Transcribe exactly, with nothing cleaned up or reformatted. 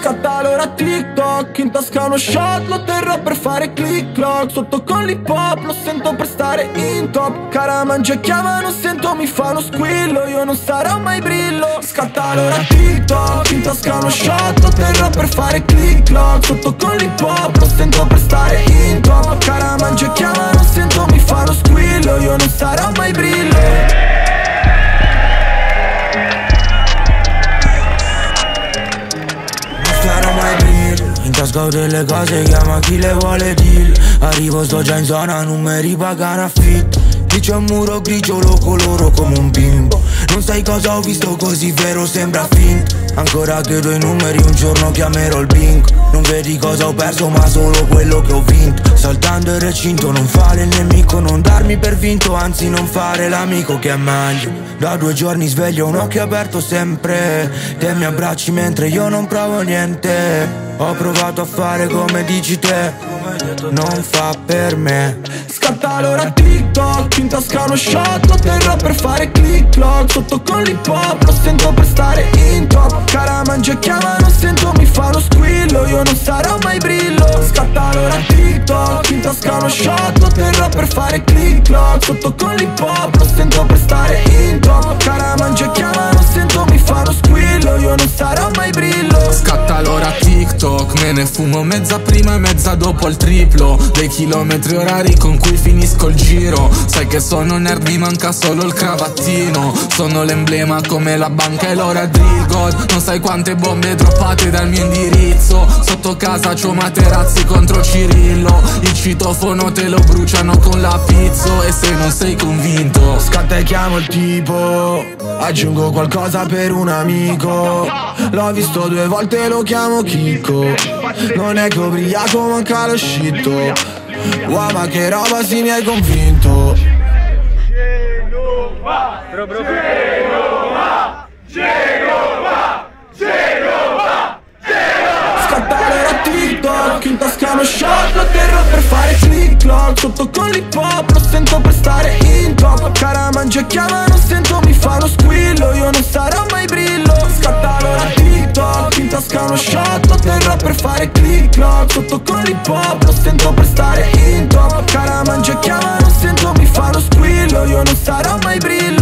Scatta l'ora TikTok, in tasca uno shot, lo terrò per fare click clock. Sotto con l'hip hop, lo sento per stare in top. Cara mangia e chiama, non sento, mi fa uno squillo, io non sarò mai brillo. Scatta l'ora TikTok, in tasca uno shot, lo terrò per fare click clock. Sotto con l'hip hop, lo sento per stare in top. Cara mangia e chiama, non sento, mi fa uno squillo, io non sarò mai brillo. In tasca ho delle cose, chiama chi le vuole deal. Arrivo, sto già in zona, non mi ripagano affitto. Qui c'è un muro grigio, lo coloro come un bimbo. Non sai cosa ho visto, così vero sembra finto. Ancora credo ai numeri, un giorno chiamerò il bingo. Non vedi cosa ho perso, ma solo quello che ho vinto. Saltando il recinto, non fare il nemico, non darmi per vinto, anzi non fare l'amico che è meglio. Da due giorni sveglio, un occhio aperto sempre. Te mi abbracci mentre io non provo niente. Ho provato a fare come dici te, non fa per me. Scatta l'ora TikTok, in tasca uno shot, lo terrò per fare click clock. Sotto con l'hip hop, lo sento per stare in top. Cara mangia e chiama, non sento, mi fa uno squillo, io non sarò mai brillo. Scatta l'ora TikTok, in tasca uno shot, lo terrò per fare click clock. Sotto con l'hip hop, lo sento per stare in top. Cara mangia e chiama, non sento, mi fa uno squillo, io non sarò mai brillo. Scatta l'ora TikTok, me ne fumo mezza prima e mezza dopo il triplo dei chilometri orari con cui finisco il giro. Sai che sono nerd, mi manca solo il cravattino. Sono l'emblema come la banca e l'ora drill god. Non sai quante bombe droppate dal mio indirizzo. Sotto casa c'ho Materazzi contro Cirillo. Il citofono te lo bruciano con la pizzo. E se non sei convinto, scatta e chiamo il tipo, aggiungo qualcosa per un amico. L'ho visto due volte, lo chiamo Chicco. Non è che ubriaco, manca lo scitto. Wow, ma che roba, sì, mi hai convinto. Genova, Genova, Genova, Genova, Genova. Scatta l'ora TikTok, in tasca uno shot, lo terrò per fare click clock. Sotto con l'hip hop, lo sento per stare in top. Cara mangia e chiama, non sento, mi fa uno squillo, io non sarò mai brillo. Scatta l'ora TikTok, in tasca uno shot, lo terrò per fare click clock. Sotto con l'hip hop, lo sento per stare in top. Cara mangia e chiama, non sento, mi fa uno squillo, io non sarò mai brillo.